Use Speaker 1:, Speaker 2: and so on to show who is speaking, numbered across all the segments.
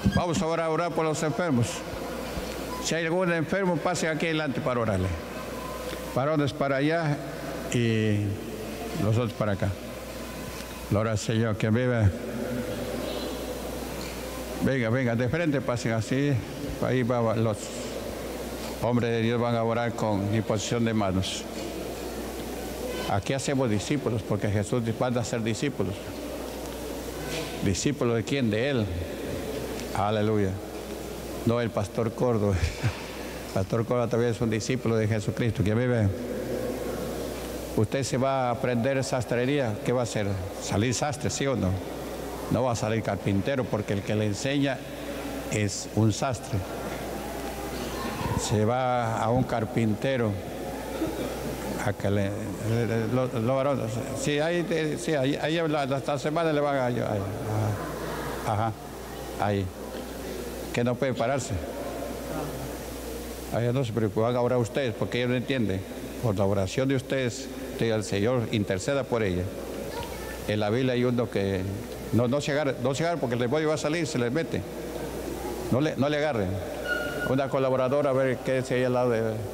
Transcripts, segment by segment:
Speaker 1: Vamos ahora a orar por los enfermos. Si hay algún enfermo, pase aquí adelante para orarle. Varones para allá y los otros para acá. Gloria al Señor, que viva. Venga, de frente pasen así. Ahí van los hombres de Dios, van a orar con imposición de manos. Aquí hacemos discípulos, porque Jesús manda a ser discípulos. ¿Discípulos de quién? De Él. Aleluya. No el pastor Córdoba. El pastor Córdoba también es un discípulo de Jesucristo. ¿Quién vive? Usted se va a aprender sastrería. ¿Qué va a hacer? ¿Salir sastre, sí o no? No va a salir carpintero, porque el que le enseña es un sastre. Se va a un carpintero a que los varones. Sí, ahí esta semana le van a... Ajá, ahí. Que no puede pararse. Ahí no se preocupen, ahora ustedes, porque ellos no entienden. Por la oración de ustedes, el Señor interceda por ella. En la Biblia hay uno que no se agarre porque el demonio va a salir, se les mete. No le agarren. Una colaboradora, a ver qué es ahí al lado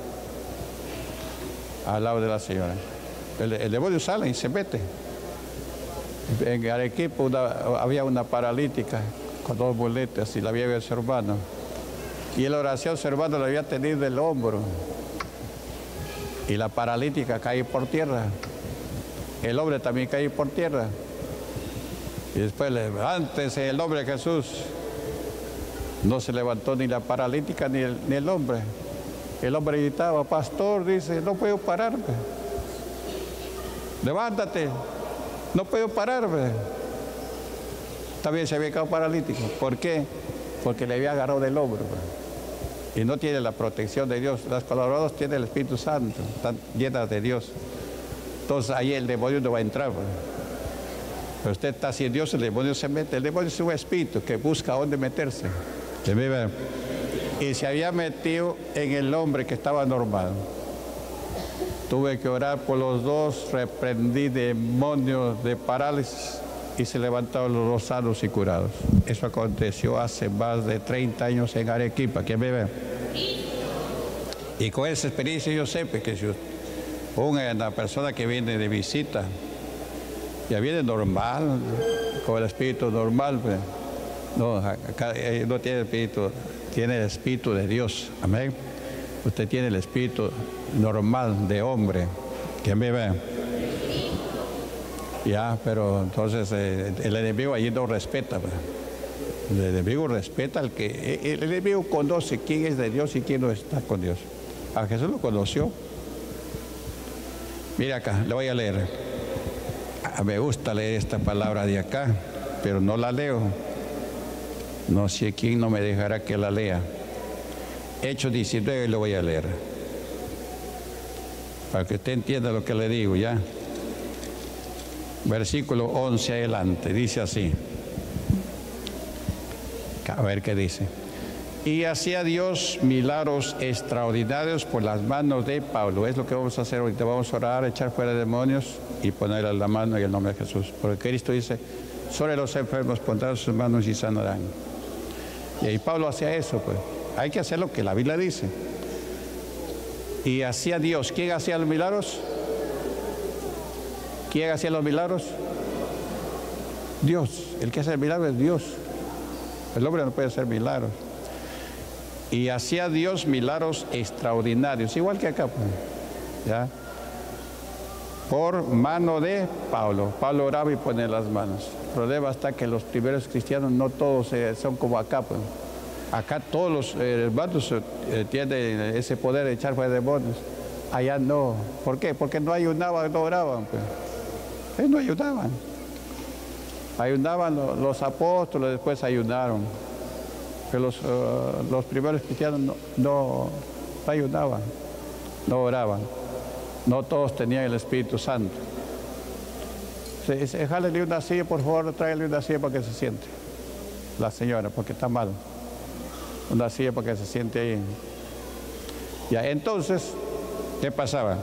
Speaker 1: de la señora. El demonio sale y se mete. En Arequipa había una paralítica con 2 muletas y la había visto su hermano. Y en la oración su hermano le había tenido el hombro. Y la paralítica cae por tierra. El hombre también cae por tierra. Y después, levántese el nombre de Jesús. No se levantó ni la paralítica ni el hombre. El hombre gritaba, pastor, dice, no puedo pararme. Levántate, no puedo pararme. También se había quedado paralítico. ¿Por qué? Porque le había agarrado del hombro. Y no tiene la protección de Dios. Las colaboradoras tienen el Espíritu Santo, están llenas de Dios. Entonces ahí el demonio no va a entrar. Pero usted está sin Dios, el demonio se mete. El demonio es un espíritu que busca dónde meterse. Y se había metido en el hombre que estaba normal. Tuve que orar por los dos, reprendí demonios de parálisis y se levantaron los 2 sanos y curados. Eso aconteció hace más de 30 años en Arequipa. ¿Quién me ve? Y con esa experiencia yo sé que si una persona que viene de visita, ya viene normal, con el espíritu normal, pues, no, acá no tiene espíritu, tiene el espíritu de Dios. Amén. Usted tiene el espíritu normal de hombre. ¿Quién me ve? Ya, pero entonces el enemigo allí no respeta. ¿Verdad? El enemigo respeta al que... El enemigo conoce quién es de Dios y quién no está con Dios. A Jesús lo conoció. Mira acá, le voy a leer. Me gusta leer esta palabra de acá, pero no la leo. No sé quién no me dejará que la lea. Hechos 19 lo voy a leer. Para que usted entienda lo que le digo, ¿ya? Versículo 11 adelante, dice así. A ver qué dice. Y hacía Dios milagros extraordinarios por las manos de Pablo. Es lo que vamos a hacer ahorita. Vamos a orar, echar fuera demonios y ponerle la mano en el nombre de Jesús. Porque Cristo dice, sobre los enfermos pondrán sus manos y sanarán. Y ahí Pablo hacía eso, pues. Hay que hacer lo que la Biblia dice. Y hacía Dios. ¿Quién hacía los milagros? ¿Quién hacía los milagros? Dios. El que hace el milagro es Dios. El hombre no puede hacer milagros. Y hacía Dios milagros extraordinarios, igual que acá, pues, ¿ya? Por mano de Pablo. Pablo oraba y ponía las manos. El problema está que los primeros cristianos no todos son como acá, pues. Acá todos los hermanos tienen ese poder de echar fuera demonios. Allá no. ¿Por qué? Porque no ayunaban, no oraban, pues. No ayunaban. Ayunaban los apóstoles, después ayunaron. Pero los primeros cristianos no ayunaban, no oraban. No todos tenían el Espíritu Santo. Jálele una silla, por favor, tráigale una silla para que se siente. La señora, porque está mal. Una silla para que se siente ahí. Ya, entonces, ¿qué pasaba?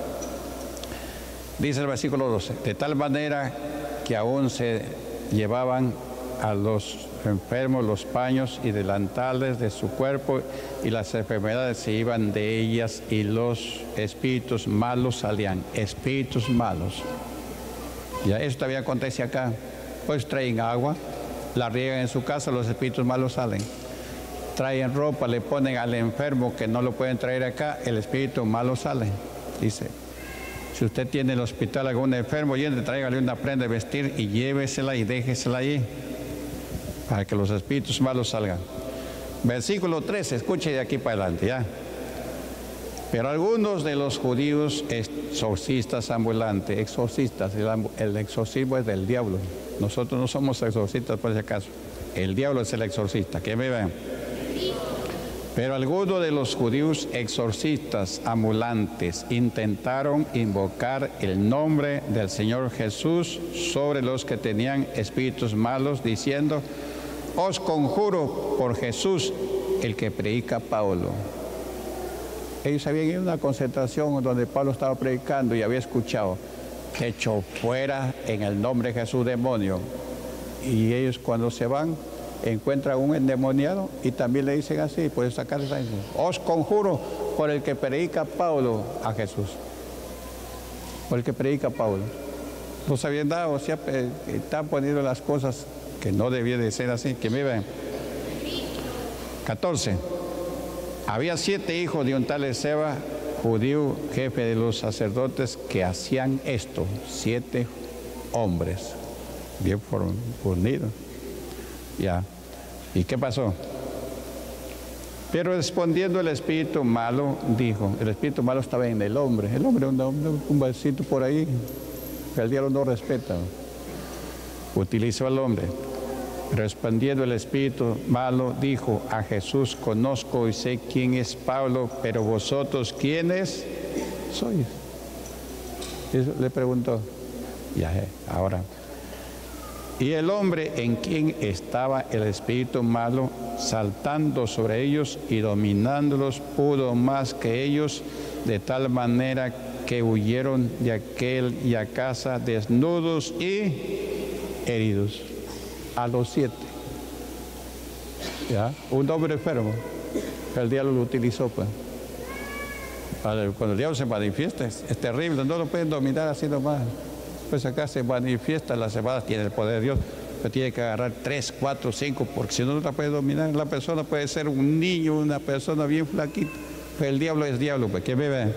Speaker 1: Dice el versículo 12, de tal manera que aún se llevaban a los enfermos los paños y delantales de su cuerpo, y las enfermedades se iban de ellas, y los espíritus malos salían. Espíritus malos. Ya, eso todavía acontece acá. Pues traen agua, la riegan en su casa, los espíritus malos salen. Traen ropa, le ponen al enfermo que no lo pueden traer acá, el espíritu malo sale. Dice, si usted tiene en el hospital algún enfermo, tráigale una prenda de vestir y llévesela y déjesela allí, para que los espíritus malos salgan. Versículo 13, escuche de aquí para adelante, ya. Pero algunos de los judíos exorcistas ambulantes, exorcistas, el exorcismo es del diablo. Nosotros no somos exorcistas por si acaso. El diablo es el exorcista, que me vean. Pero algunos de los judíos exorcistas ambulantes intentaron invocar el nombre del Señor Jesús sobre los que tenían espíritus malos, diciendo, os conjuro por Jesús, el que predica Pablo. Ellos habían ido a una concentración donde Pablo estaba predicando y había escuchado, echó fuera en el nombre de Jesús demonio. Y ellos cuando se van, encuentran un endemoniado y también le dicen así, por sacarles ahí, os conjuro por el que predica Pablo a Jesús. Por el que predica Pablo. No sabían nada, o sea, están poniendo las cosas que no debía de ser así, que me ven. 14. Había 7 hijos de un tal Esceva, judío, jefe de los sacerdotes, que hacían esto. 7 hombres, bien fornidos. Ya. ¿Y qué pasó? Pero respondiendo el espíritu malo, dijo, el espíritu malo estaba en el hombre un vasito por ahí, que el diablo no respeta. Utilizó al hombre. Respondiendo el espíritu malo, dijo a Jesús, conozco y sé quién es Pablo, pero vosotros, ¿quiénes sois? Eso le preguntó. Ya, ahora. Y el hombre en quien estaba el espíritu malo, saltando sobre ellos y dominándolos, pudo más que ellos, de tal manera que huyeron de aquella casa desnudos y heridos. A los 7. ¿Ya? Un hombre enfermo. El diablo lo utilizó, pues. Cuando el diablo se manifiesta, es terrible, no lo pueden dominar así nomás. Pues acá se manifiesta, la cebada tiene el poder de Dios, pero tiene que agarrar 3, 4, 5, porque si no la puede dominar. La persona puede ser un niño, una persona bien flaquita, pero el diablo es diablo, pues, que me ve.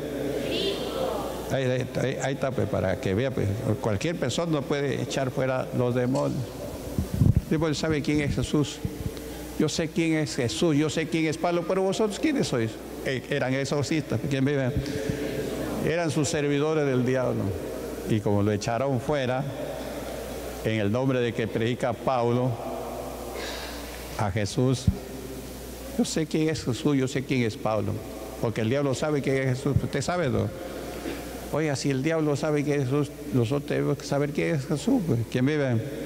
Speaker 1: Ahí está, pues, para que vea, pues, cualquier persona no puede echar fuera los demonios. Dios sabe quién es Jesús. Yo sé quién es Jesús, yo sé quién es Pablo, pero vosotros, ¿quiénes sois? Eran exorcistas, ¿quién vive? Eran sus servidores del diablo. Y como lo echaron fuera, en el nombre de que predica Pablo a Jesús, yo sé quién es Jesús, yo sé quién es Pablo, porque el diablo sabe quién es Jesús. ¿Usted sabe, no? Oiga, si el diablo sabe quién es Jesús, nosotros tenemos que saber quién es Jesús, pues. ¿Quién vive?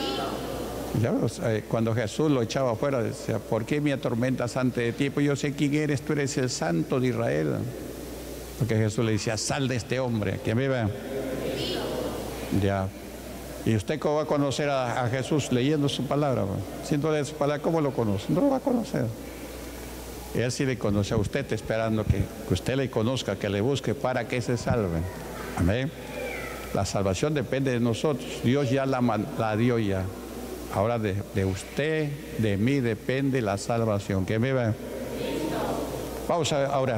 Speaker 1: Cuando Jesús lo echaba afuera, decía, ¿por qué me atormentas ante ti? Pues yo sé quién eres, tú eres el Santo de Israel. Porque Jesús le decía, sal de este hombre. ¿Quién vive? Ya. ¿Y usted cómo va a conocer a Jesús leyendo su palabra? Si no lee su palabra, ¿cómo lo conoce? No lo va a conocer. Él sí le conoce a usted, esperando que usted le conozca, que le busque para que se salve. Amén. La salvación depende de nosotros. Dios ya la dio ya. Ahora de usted, de mí depende la salvación. ¿Qué me va? Vamos a orar.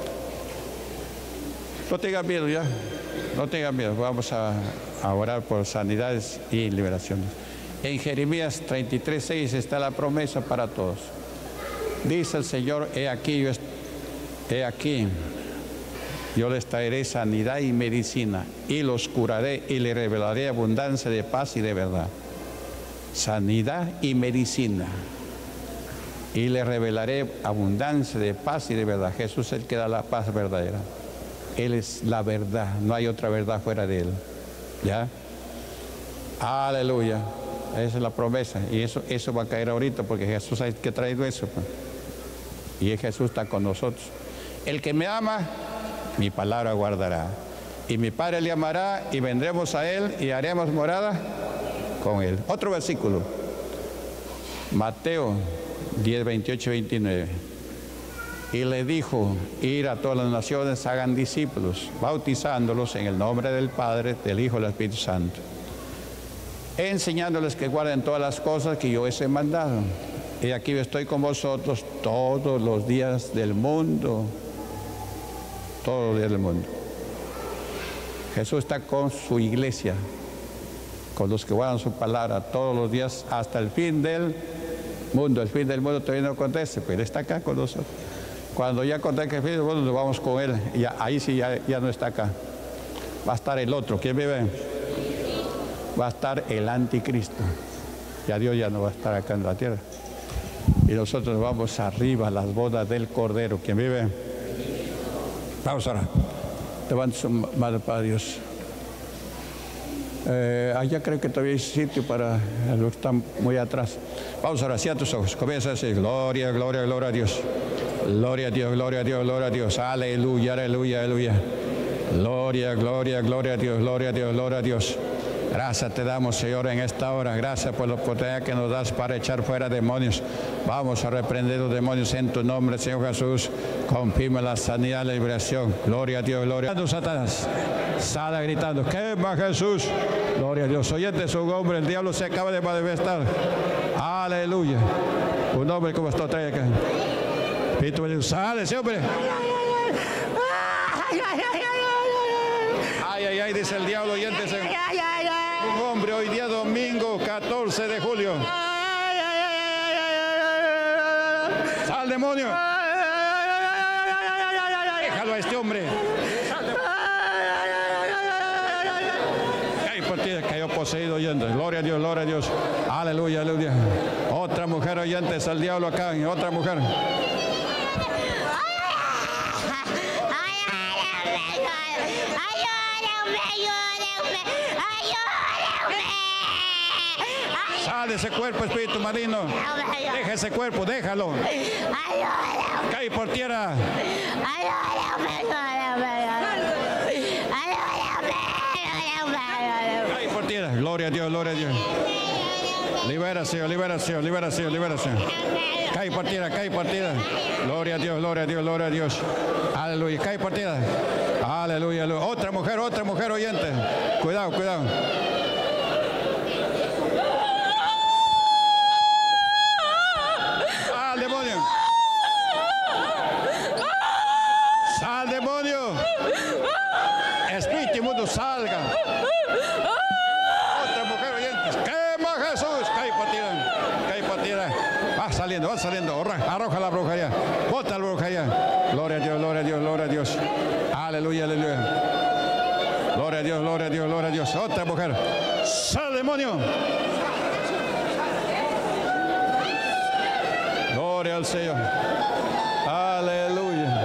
Speaker 1: No tengan miedo ya. No tengan miedo. Vamos a orar por sanidades y liberaciones. En Jeremías 33:6 está la promesa para todos. Dice el Señor, he aquí, yo les traeré sanidad y medicina, y los curaré y les revelaré abundancia de paz y de verdad. Sanidad y medicina, y les revelaré abundancia de paz y de verdad. Jesús es el que da la paz verdadera. Él es la verdad, no hay otra verdad fuera de Él. ¿Ya? Aleluya. Esa es la promesa, y eso va a caer ahorita, porque Jesús es el que ha traído eso, pues. Y Jesús está con nosotros. El que me ama, mi palabra guardará, y mi Padre le amará, y vendremos a Él y haremos morada con Él. Otro versículo. Mateo 10, 28 y 29. Y le dijo, ir a todas las naciones, hagan discípulos, bautizándolos en el nombre del Padre, del Hijo y del Espíritu Santo, enseñándoles que guarden todas las cosas que yo les he mandado. Y aquí estoy con vosotros todos los días del mundo. Todos los días del mundo. Jesús está con su iglesia, con los que guardan su palabra todos los días hasta el fin del mundo. El fin del mundo todavía no acontece, pero Él está acá con nosotros. Cuando ya acontezca el fin del mundo, nos vamos con Él. Y ahí sí ya no está acá. Va a estar el otro. ¿Quién vive? Va a estar el anticristo. Ya Dios ya no va a estar acá en la tierra. Y nosotros vamos arriba a las bodas del Cordero. ¿Quién vive? Vamos ahora. Levanta su mano para Dios. Allá creo que todavía hay sitio para los que están muy atrás. Vamos ahora, cierra tus ojos. Comienza a decir, gloria, gloria, gloria a Dios. Gloria a Dios, gloria a Dios, gloria a Dios. Aleluya, aleluya, aleluya. Gloria, gloria, gloria a Dios, gloria a Dios, gloria a Dios. Gracias te damos, Señor, en esta hora. Gracias por la oportunidad que nos das para echar fuera demonios. Vamos a reprender los demonios en tu nombre, Señor Jesús. Confirma la sanidad, la liberación. Gloria a Dios, gloria a Dios. Satanás, sale gritando, quema Jesús. Gloria a Dios. Oyente es un hombre, el diablo se acaba de manifestar. Aleluya. Un hombre como está trae acá. Espíritu de Dios, sale ese hombre. Ay, ay, ay, dice el diablo, oyente. Un hombre hoy día domingo 14 de julio. Sal demonio. Déjalo a este hombre. Cayó poseído oyente. Gloria a Dios, gloria a Dios. Aleluya, aleluya. Otra mujer oyente es el diablo acá. Otra mujer. Sale ese cuerpo, espíritu maligno. Deja ese cuerpo, déjalo. Cae por tierra. Cae por tierra. Gloria a Dios, gloria a Dios. Liberación, liberación, liberación, liberación. Cae por tierra, cae por tierra. Gloria a Dios, gloria a Dios, gloria a Dios. Aleluya, cae por tierra. Aleluya, aleluya. Otra mujer oyente. Cuidado, cuidado. ¡Sal, demonio! ¡Sal, demonio! Espíritu inmundo, salga. Otra mujer oyente. ¡Quema Jesús! Cae por tierra. Cae por tierra. Va saliendo, va saliendo. Arroja la brujería. Bota la brujería. Gloria a Dios, gloria a Dios, gloria a Dios. Aleluya, aleluya. Gloria a Dios, gloria a Dios, gloria a Dios. Otra mujer. ¡Sal, demonio! Gloria al Señor. Aleluya.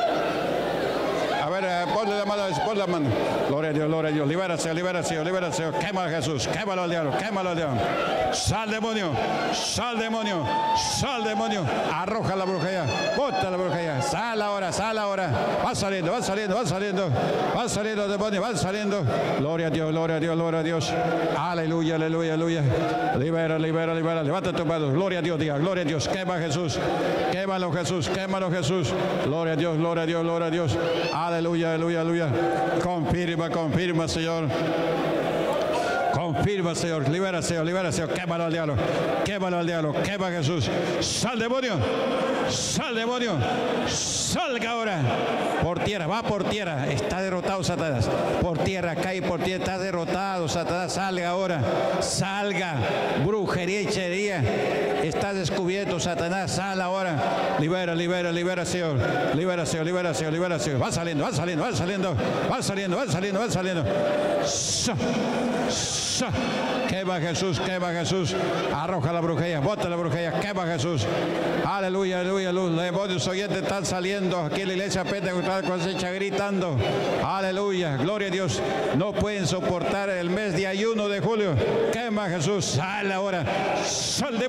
Speaker 1: A ver, ponle la mano, ponle la mano. Gloria a Dios, gloria a Dios. Liberación, liberación, liberación. Quema a Jesús, quémalo al diablo, quémalo al diablo. Sal, demonio, sal, demonio, sal, demonio. Arroja la brujería, bota la brujería. Sal ahora, sal ahora. Va saliendo, va saliendo, va saliendo. Va saliendo, demonio, va saliendo. Gloria a Dios, gloria a Dios, gloria a Dios. Aleluya, aleluya, aleluya. Libera, libera, libera. Levanta tus manos. Gloria a Dios, diga, gloria a Dios. Quema a Jesús. Quémalo Jesús, quémalo Jesús. Gloria a Dios, gloria a Dios, gloria a Dios. Aleluya, aleluya, aleluya. Confirma, confirma, Señor. Confirma, Señor. Libera, Señor, libera, Señor. Quémalo al diablo. Quémalo al diablo. Quema a Jesús. Sal, demonio. Sal, demonio. Salga ahora. Por tierra, va por tierra. Está derrotado Satanás. Por tierra, cae por tierra. Está derrotado Satanás. Salga ahora. Salga. Brujería y hechicería. Está descubierto Satanás. Sal ahora. Libera, libera, libera, Señor. Libera, Señor, libera, Señor, libera, Señor. Va saliendo, va saliendo, va saliendo. Va saliendo, va saliendo, va saliendo. Quema Jesús, quema Jesús. Arroja la brujería, bota la brujería, quema Jesús. Aleluya, aleluya, luz. Los demonios oyentes están saliendo. Aquí en la iglesia pentecostal cosecha gritando. Aleluya, gloria a Dios. No pueden soportar el mes de ayuno de julio. Quema Jesús, sal ahora. Sal, demonio.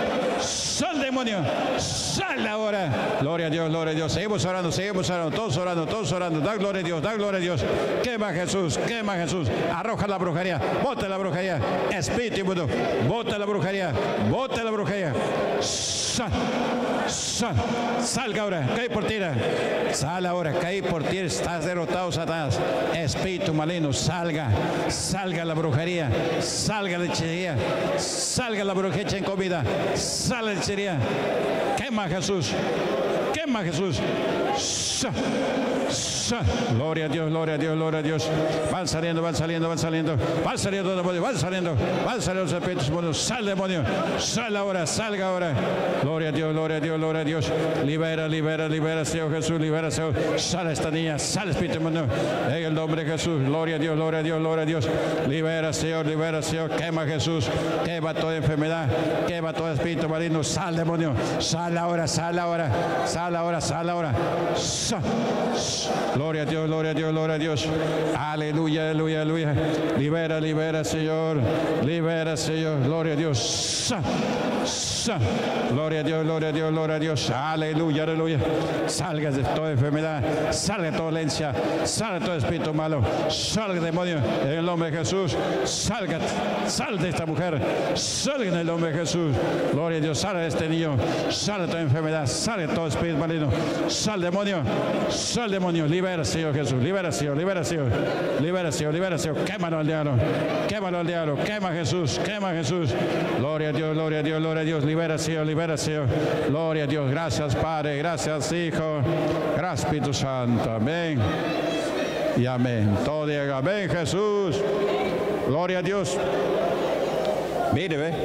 Speaker 1: Sal, demonio. Sal ahora. Gloria a Dios, gloria a Dios. Seguimos orando, todos orando, todos orando. Da gloria a Dios, da gloria a Dios. Quema Jesús, quema Jesús. Arroja la brujería, bota la brujería. Espíritu inmundo, bota la brujería, bota la brujería. Sal, sal, salga ahora, cae por tierra. Sal ahora, cae por tierra. Estás derrotado, Satanás. Espíritu maligno, salga, salga la brujería, salga la hechicería, salga la brujería en comida, sale la hechicería. Quema Jesús, quema Jesús. Sal, sal. Gloria a Dios, gloria a Dios, gloria a Dios. Van saliendo, van saliendo, van saliendo, van saliendo demonios, van saliendo los espíritus buenos. Sal, demonio, sal ahora, salga ahora. Gloria a Dios, gloria a Dios, gloria a Dios. Libera, libera, libera, Señor Jesús, libera, Señor. Sale esta niña, sale espíritu inmundo. En el nombre de Jesús, gloria a Dios, gloria a Dios, gloria a Dios. Libera, Señor, quema Jesús, quema toda enfermedad, quema todo espíritu maligno. Sal, demonio, sal ahora, sal ahora, sal ahora, sal ahora. Sal. Gloria a Dios, gloria a Dios, gloria a Dios. Aleluya, aleluya, aleluya. Libera, libera, Señor. Libera, Señor. Gloria a Dios. Sal. Sal. Gloria a Dios, gloria a Dios, gloria a Dios. Aleluya, aleluya. Salga de toda enfermedad, salga de toda dolencia, salga de todo espíritu malo, salga demonio en el nombre de Jesús. Salga, sal de esta mujer, salga en el nombre de Jesús. Gloria a Dios, salga de este niño, salga de toda enfermedad, salga de todo espíritu maligno. Sal demonio, libera, Señor Jesús, libera, Señor, libera, Señor, libera, Señor, libera, Señor. Quémalo al diablo, quémalo al diablo, quema Jesús, quema Jesús. Gloria a Dios, gloria a Dios, gloria a Dios. Libera, Señor, libera, Señor. Gloria a Dios. Gracias, Padre. Gracias, Hijo. Gracias, Espíritu Santo. Amén. Y amén. Todo diga amén, Jesús. Gloria a Dios. Mire, ve.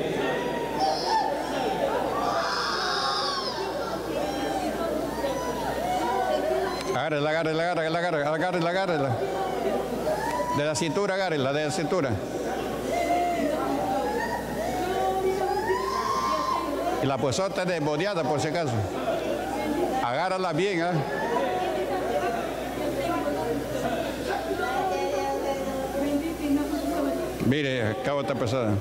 Speaker 1: Agárrela, agárrela, agárrela, agárrela, agárrela, agárrela. De la cintura, agárrela, de la cintura. Y la puesota es desbodiada, por si acaso. Agárrala bien, ¿eh? Mire, acabo esta persona.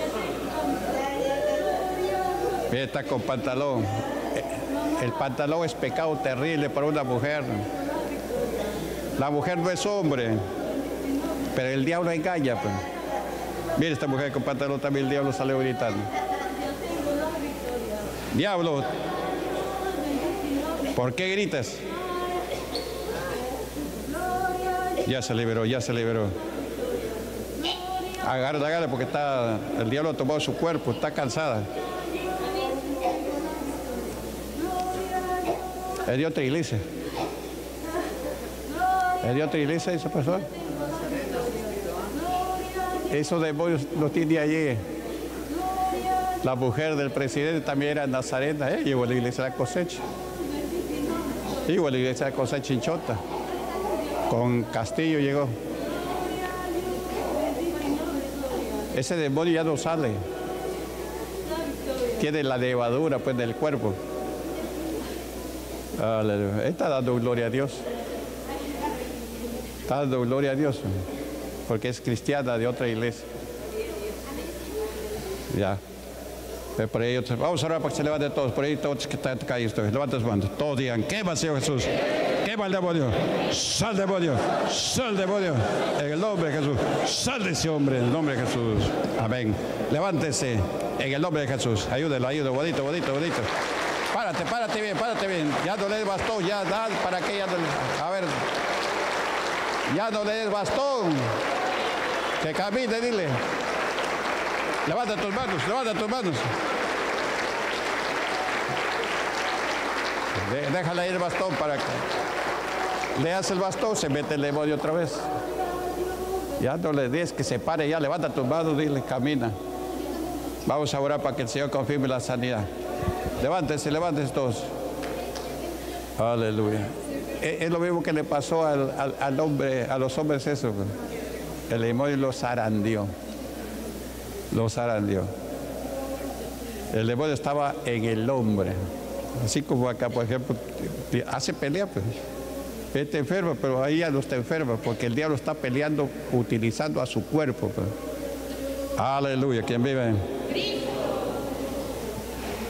Speaker 1: Mire, está con pantalón. El pantalón es pecado terrible para una mujer. La mujer no es hombre, pero el diablo engaña, pues. Mire esta mujer con pantalón, también el diablo sale gritando. Diablo, ¿por qué gritas? Ya se liberó, ya se liberó. Agárrala, agárrala, porque el diablo ha tomado su cuerpo, está cansada. Es de otra iglesia. Es de otra iglesia esa persona. Esos demonios los tiene allí. La mujer del presidente también era nazarena, llegó a la iglesia de la cosecha. Llegó a la iglesia de la cosecha en Chota. Con Castillo llegó. Ese demonio ya no sale. Tiene la levadura pues del cuerpo. Aleluya. Está dando gloria a Dios. Está dando gloria a Dios. Porque es cristiana de otra iglesia. Ya. Por ahí, vamos a orar para que se levanten todos. Por ahí todos que están caídos. Levanten las manos. Todos digan, quema, Señor Jesús. Quema el demonio. Sal demonio. Sal demonio. En el nombre de Jesús. Sal de ese hombre. En el nombre de Jesús. Amén. Levántese. En el nombre de Jesús. Ayúdelo, ayúdelo. Bonito, bonito, bonito. Párate, párate bien, párate bien. Ya no le des bastón. Ya da para que ya no. A ver. Ya no le des bastón. Que camine, dile. Levanta tus manos, levanta tus manos. Déjale ir el bastón para que le hace el bastón, se mete el demonio otra vez. Ya no le des que se pare, ya levanta tus manos, dile, camina. Vamos a orar para que el Señor confirme la sanidad. Levántense, levántense todos. Aleluya. Es lo mismo que le pasó al hombre, a los hombres eso. El demonio los zarandeó. Los zarandeó. El demonio estaba en el hombre. Así como acá, por ejemplo, hace pelea, pues. Está enfermo, pero ahí ya no está enfermo, porque el diablo está peleando utilizando a su cuerpo, pues. Aleluya, ¿quién vive?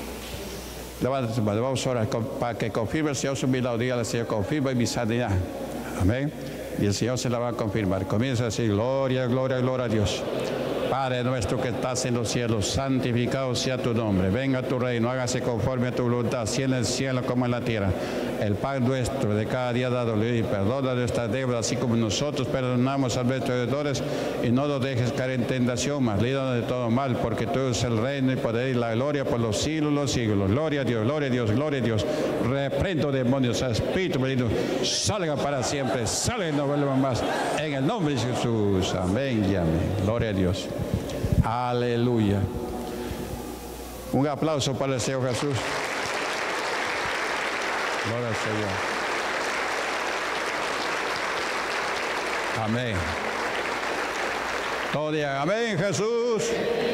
Speaker 1: Levántese, vamos a orar para que confirme el Señor su milagro. Dígale al Señor, confirma mi sanidad. Amén. Y el Señor se la va a confirmar. Comienza a decir, gloria, gloria, gloria a Dios. Padre nuestro que estás en los cielos, santificado sea tu nombre. Venga tu reino, hágase conforme a tu voluntad, así en el cielo como en la tierra. El pan nuestro de cada día dado y perdona nuestras deudas, así como nosotros perdonamos a nuestros deudores, y no nos dejes caer en tentación, mas líbranos de todo mal, porque tú es el reino y poder y la gloria por los siglos de los siglos. Gloria a Dios, gloria a Dios, gloria a Dios. Reprendo demonios, espíritu maligno, salgan para siempre, salgan y no vuelvan más. En el nombre de Jesús, amén y amén. Gloria a Dios. Aleluya. Un aplauso para el Señor Jesús. Gloria al Señor. Amén. Todos digan, amén, Jesús.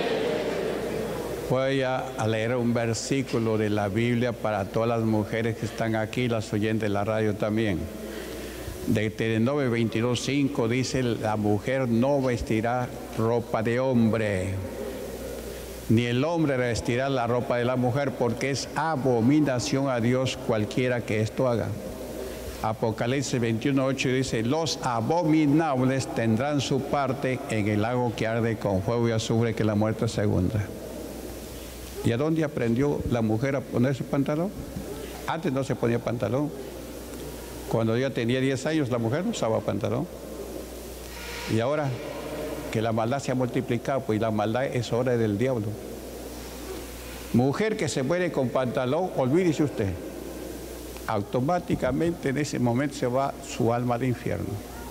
Speaker 1: Voy a leer un versículo de la Biblia para todas las mujeres que están aquí, las oyentes de la radio también. De Deuteronomio 22:5 dice, la mujer no vestirá ropa de hombre, ni el hombre vestirá la ropa de la mujer, porque es abominación a Dios cualquiera que esto haga. Apocalipsis 21:8 dice, los abominables tendrán su parte en el lago que arde con fuego y azufre, que es la muerte segunda. ¿Y a dónde aprendió la mujer a ponerse pantalón? Antes no se ponía pantalón. Cuando yo tenía 10 años, la mujer no usaba pantalón. Y ahora que la maldad se ha multiplicado, pues la maldad es obra del diablo. Mujer que se muere con pantalón, olvídese usted. Automáticamente en ese momento se va su alma al infierno.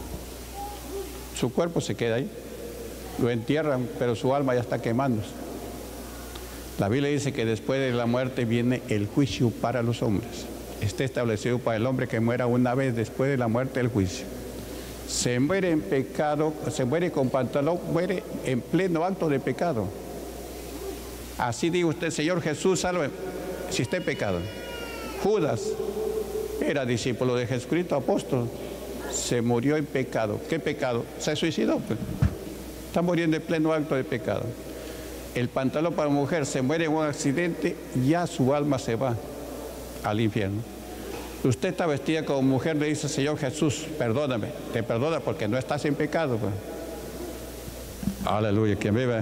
Speaker 1: Su cuerpo se queda ahí. Lo entierran, pero su alma ya está quemándose. La Biblia dice que después de la muerte viene el juicio para los hombres. Está establecido para el hombre que muera una vez, después de la muerte el juicio. Se muere en pecado, se muere con pantalón, muere en pleno acto de pecado. Así diga usted, Señor Jesús, salve, si está en pecado. Judas era discípulo de Jesucristo, apóstol, se murió en pecado. ¿Qué pecado? Se suicidó, pues. Está muriendo en pleno acto de pecado. El pantalón para mujer se muere en un accidente, ya su alma se va al infierno. Usted está vestida como mujer, le dice, Señor Jesús, perdóname. Te perdona porque no estás en pecado, pues. Aleluya, ¿quién vive?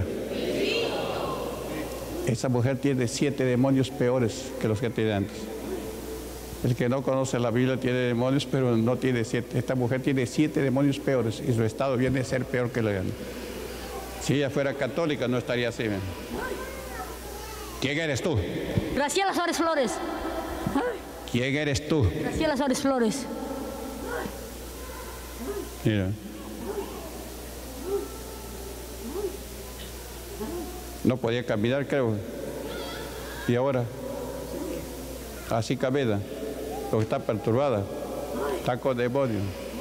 Speaker 1: Esa mujer tiene 7 demonios peores que los que tiene antes. El que no conoce la Biblia tiene demonios, pero no tiene 7. Esta mujer tiene 7 demonios peores y su estado viene a ser peor que la de antes. Si ella fuera católica no estaría así, ¿me? ¿Quién eres tú?
Speaker 2: Graciela Suárez Flores.
Speaker 1: ¿Quién eres tú?
Speaker 2: Graciela Suárez Flores.
Speaker 1: Mira. No podía caminar, creo. Y ahora, así camina, porque está perturbada, está con demonios.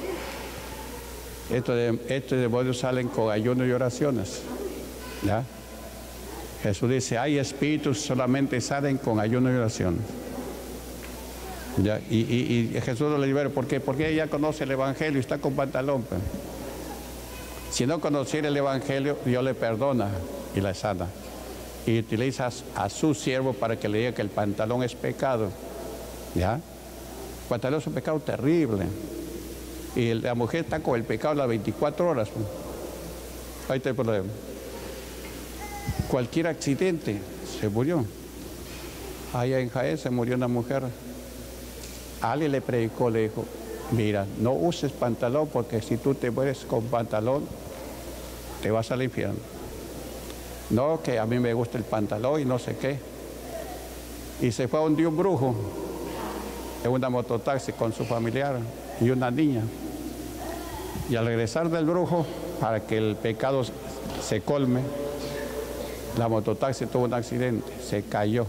Speaker 1: Estos demonios salen con ayuno y oraciones. ¿Ya? Jesús dice, hay espíritus solamente salen con ayuno y oraciones. ¿Ya? Y Jesús no le libera. ¿Por qué? Porque ella conoce el Evangelio y está con pantalón. Pues. Si no conociera el Evangelio, Dios le perdona y la sana. Y utiliza a su siervo para que le diga que el pantalón es pecado. ¿Ya? El pantalón es un pecado terrible. Y la mujer está con el pecado las 24 horas. Pues. Ahí está el problema. Cualquier accidente, se murió. Allá en Jaén se murió una mujer. Alguien le predicó, le dijo, mira, no uses pantalón porque si tú te mueres con pantalón, te vas al infierno. No, que a mí me gusta el pantalón y no sé qué. Y se fue a un brujo en una mototaxi con su familiar y una niña. Y al regresar del brujo, para que el pecado se colme, la mototaxi tuvo un accidente, se cayó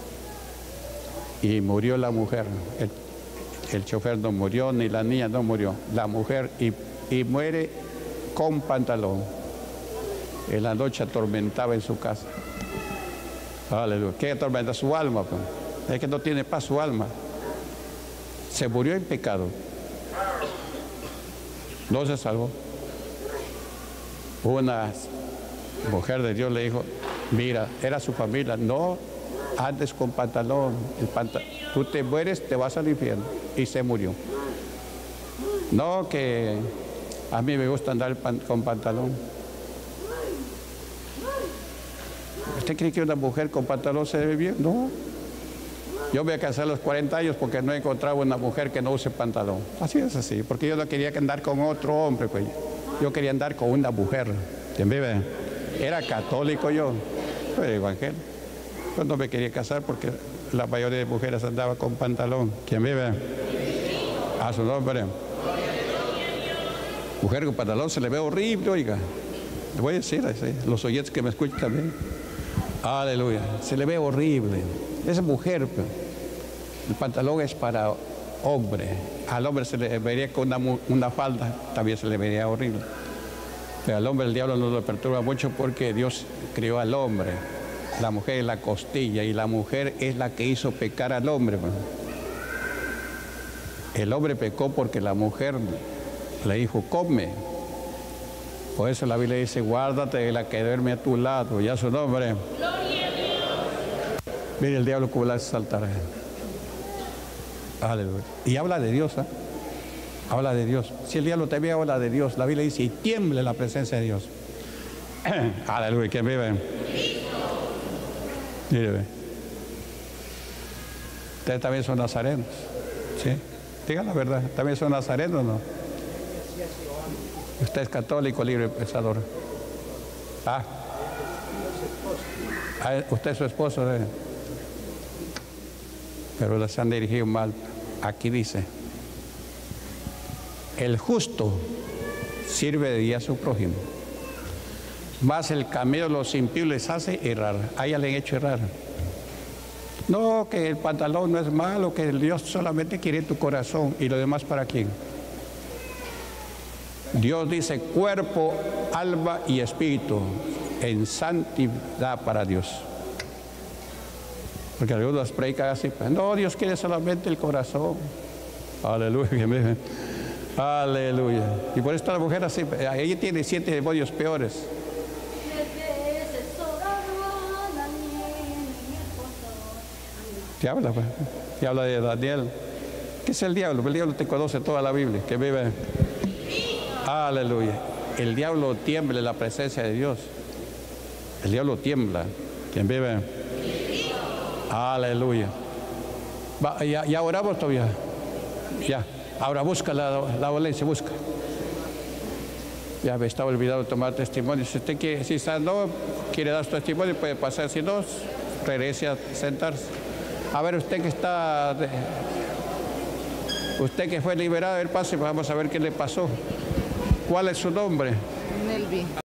Speaker 1: y murió la mujer. El chofer no murió, ni la niña no murió. La mujer y muere con pantalón. En la noche atormentaba en su casa. Aleluya. ¿Qué atormenta? Su alma. Pues. Es que no tiene paz su alma. Se murió en pecado. No se salvó. Una mujer de Dios le dijo, mira, era su familia. No, andes con pantalón. Tú te mueres, te vas al infierno. Y se murió. No que a mí me gusta andar con pantalón. ¿Usted cree que una mujer con pantalón se ve bien? No. Yo me casé a los 40 años porque no encontraba una mujer que no use pantalón. Así es así, porque yo no quería andar con otro hombre, pues. Yo quería andar con una mujer. ¿Quién vive? Era católico yo, era evangélico. Yo no me quería casar porque la mayoría de mujeres andaba con pantalón. ¿Quién vive? A su nombre. Mujer con pantalón se le ve horrible, oiga. Le voy a decir así, los oyentes que me escuchan también. Aleluya. Se le ve horrible. Es mujer, pero el pantalón es para hombre. Al hombre se le vería con una falda, también se le vería horrible. Pero al hombre el diablo no lo perturba mucho porque Dios creó al hombre. La mujer es la costilla y la mujer es la que hizo pecar al hombre. El hombre pecó porque la mujer le dijo, come. Por eso la Biblia dice, guárdate de la que duerme a tu lado. Ya su nombre. Mire el diablo como la hace saltar. Aleluya. Y habla de Dios, ¿eh? Habla de Dios. Si el diablo también habla de Dios, la Biblia dice, y tiemble la presencia de Dios. Aleluya, que vive. Mire, ustedes también son nazarenos, ¿sí? Digan la verdad, ¿también son nazarenos o no? Usted es católico, libre pensador. Usted es su esposo, ¿eh? Pero les han dirigido mal. Aquí dice, el justo sirve de guía a su prójimo, mas el camino de los impíos les hace errar. A ella le han hecho errar. No, que el pantalón no es malo, que Dios solamente quiere tu corazón y lo demás para quién. Dios dice cuerpo, alma y espíritu en santidad para Dios. Porque algunos predican así, no, Dios quiere solamente el corazón. Aleluya. Aleluya. Y por esto la mujer así, ella tiene 7 demonios peores. ¿Qué habla? ¿Qué habla de Daniel? ¿Qué es el diablo? El diablo te conoce toda la Biblia, que vive. Aleluya. El diablo tiembla en la presencia de Dios. El diablo tiembla. ¿Quién vive? Aleluya. Ya oramos todavía. Ya. Ahora busca la dolencia, busca. Ya me estaba olvidado de tomar testimonio. Si usted quiere, si no quiere dar su testimonio, puede pasar. Si no, regrese a sentarse. A ver, usted que fue liberado, a ver, pase, vamos a ver qué le pasó. ¿Cuál es su nombre?
Speaker 3: Nelvi.